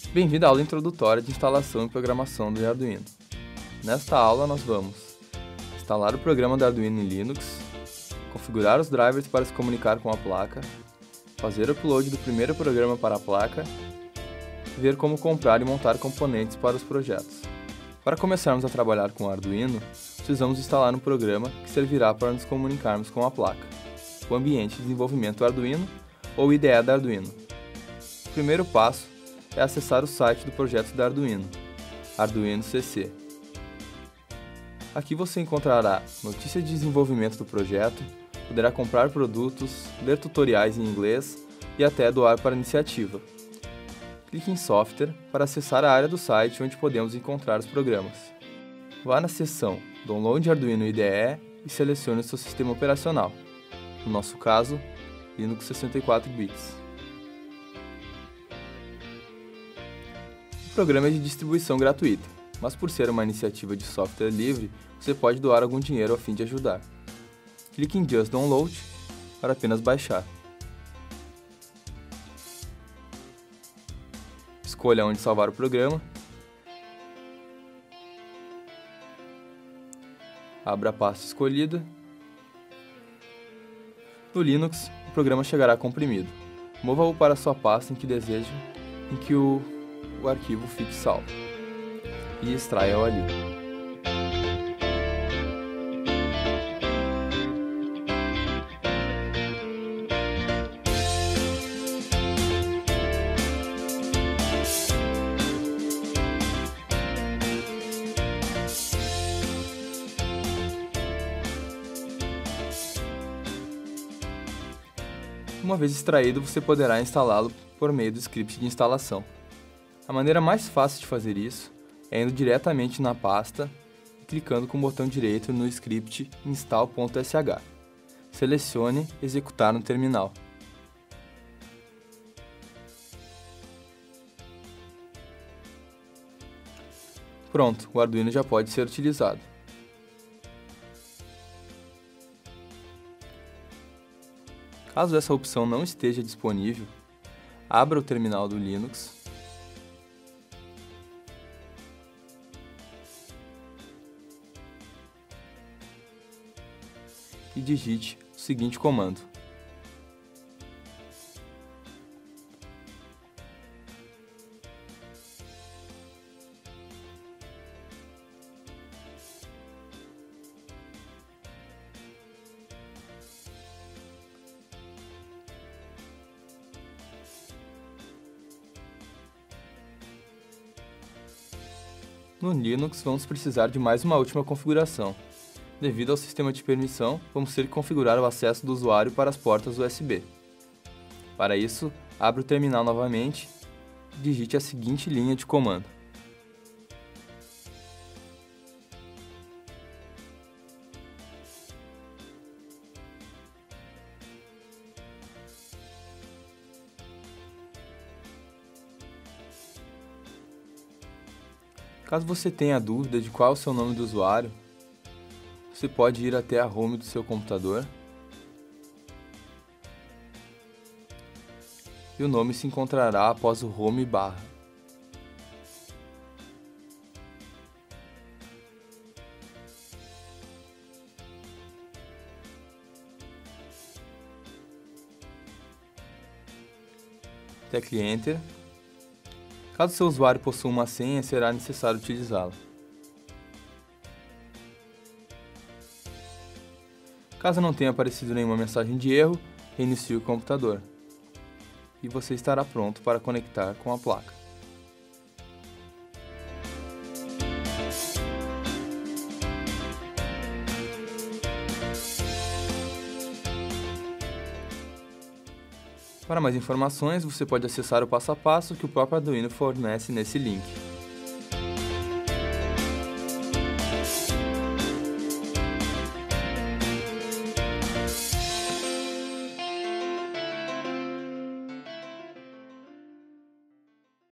Bem-vindo à aula introdutória de instalação e programação do Arduino. Nesta aula nós vamos instalar o programa do Arduino em Linux, configurar os drivers para se comunicar com a placa, fazer o upload do primeiro programa para a placa e ver como comprar e montar componentes para os projetos. Para começarmos a trabalhar com o Arduino, precisamos instalar um programa que servirá para nos comunicarmos com a placa, o ambiente de desenvolvimento Arduino ou IDE da Arduino. O primeiro passo é acessar o site do projeto da Arduino, Arduino CC. Aqui você encontrará notícias de desenvolvimento do projeto, poderá comprar produtos, ler tutoriais em inglês e até doar para a iniciativa. Clique em Software para acessar a área do site onde podemos encontrar os programas. Vá na seção Download Arduino IDE e selecione o seu sistema operacional, no nosso caso, Linux 64 bits. O programa é de distribuição gratuita, mas por ser uma iniciativa de software livre, você pode doar algum dinheiro a fim de ajudar. Clique em Just Download para apenas baixar. Escolha onde salvar o programa. Abra a pasta escolhida. No Linux, o programa chegará comprimido. Mova-o para a sua pasta em que deseja, em que o arquivo fique salvo, e extraia-o ali. Uma vez extraído, você poderá instalá-lo por meio do script de instalação. A maneira mais fácil de fazer isso é indo diretamente na pasta e clicando com o botão direito no script install.sh. Selecione Executar no terminal. Pronto, o Arduino já pode ser utilizado. Caso essa opção não esteja disponível, abra o terminal do Linux e digite o seguinte comando: No Linux, vamos precisar de mais uma última configuração. Devido ao sistema de permissão, vamos ter que configurar o acesso do usuário para as portas USB. Para isso, abra o terminal novamente e digite a seguinte linha de comando: Caso você tenha dúvida de qual é o seu nome do usuário, você pode ir até a home do seu computador e o nome se encontrará após o home barra. Tecle Enter. Caso seu usuário possua uma senha, será necessário utilizá-la. Caso não tenha aparecido nenhuma mensagem de erro, reinicie o computador e você estará pronto para conectar com a placa. Para mais informações, você pode acessar o passo a passo que o próprio Arduino fornece nesse link.